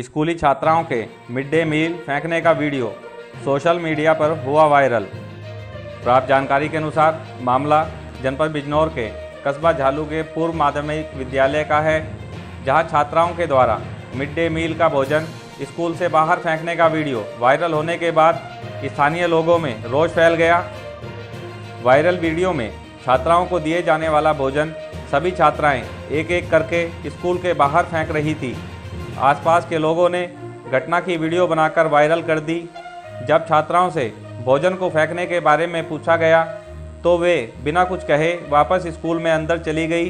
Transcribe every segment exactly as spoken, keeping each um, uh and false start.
स्कूली छात्राओं के मिड डे मील फेंकने का वीडियो सोशल मीडिया पर हुआ वायरल। प्राप्त जानकारी के अनुसार मामला जनपद बिजनौर के कस्बा झालू के पूर्व माध्यमिक विद्यालय का है, जहां छात्राओं के द्वारा मिड डे मील का भोजन स्कूल से बाहर फेंकने का वीडियो वायरल होने के बाद स्थानीय लोगों में रोष फैल गया। वायरल वीडियो में छात्राओं को दिए जाने वाला भोजन सभी छात्राएं एक एक करके स्कूल के बाहर फेंक रही थी। आसपास के लोगों ने घटना की वीडियो बनाकर वायरल कर दी। जब छात्राओं से भोजन को फेंकने के बारे में पूछा गया तो वे बिना कुछ कहे वापस स्कूल में अंदर चली गई।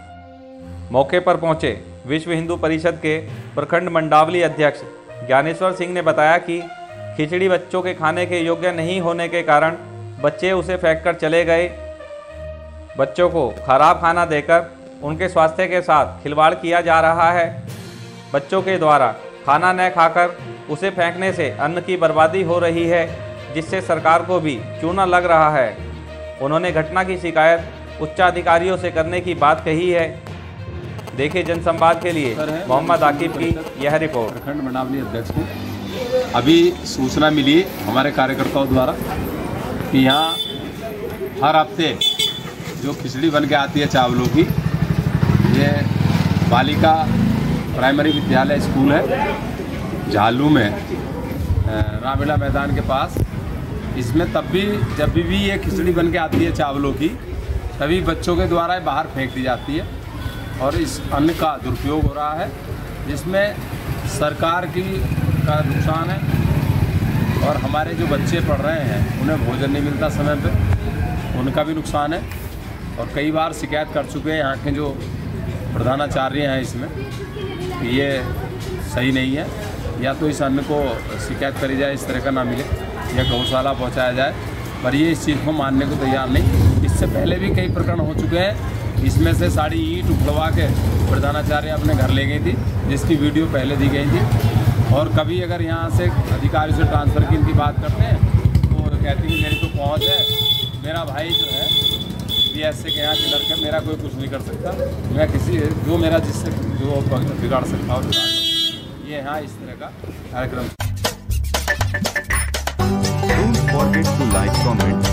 मौके पर पहुंचे विश्व हिंदू परिषद के प्रखंड मंडावली अध्यक्ष ज्ञानेश्वर सिंह ने बताया कि खिचड़ी बच्चों के खाने के योग्य नहीं होने के कारण बच्चे उसे फेंककर चले गए। बच्चों को खराब खाना देकर उनके स्वास्थ्य के साथ खिलवाड़ किया जा रहा है। बच्चों के द्वारा खाना न खाकर उसे फेंकने से अन्न की बर्बादी हो रही है, जिससे सरकार को भी चूना लग रहा है। उन्होंने घटना की शिकायत उच्चाधिकारियों से करने की बात कही है। देखिए जनसंवाद के लिए मोहम्मद आकिब की यह रिपोर्ट। प्रखंड मंडावली अध्यक्ष को अभी सूचना मिली हमारे कार्यकर्ताओं द्वारा कि यहाँ हर हफ्ते जो खिचड़ी बन के आती है चावलों की, ये बालिका प्राइमरी विद्यालय स्कूल है झालू में रामलीला मैदान के पास। इसमें तब भी जब भी, भी ये खिचड़ी बन के आती है चावलों की, तभी बच्चों के द्वारा बाहर फेंक दी जाती है और इस अन्न का दुरुपयोग हो रहा है, जिसमें सरकार की का नुकसान है और हमारे जो बच्चे पढ़ रहे हैं उन्हें भोजन नहीं मिलता समय पे, उनका भी नुकसान है। और कई बार शिकायत कर चुके हैं यहाँ के जो प्रधानाचार्य हैं इसमें कि ये सही नहीं है, या तो इस अन्न को शिकायत करी जाए, इस तरह का ना मिले, या गौशाला पहुँचाया जाए, पर ये इस चीज़ को मानने को तैयार नहीं। इससे पहले भी कई प्रकरण हो चुके हैं, इसमें से साड़ी ईंट उखड़वा के प्रधानाचार्य अपने घर ले गई थी, जिसकी वीडियो पहले दी गई थी। और कभी अगर यहाँ से अधिकारी से ट्रांसफ़र की इनकी बात करते हैं तो कहते हैं कि मेरी तो पहुँच है, मेरा भाई जो है बी एस के यहाँ के लड़के, मेरा कोई कुछ नहीं कर सकता, मैं किसी जो मेरा जिससे जो बिगाड़ सकता हूँ बिगाड़ सकता। ये यहाँ इस तरह का कार्यक्रम। Don't forget to like, comment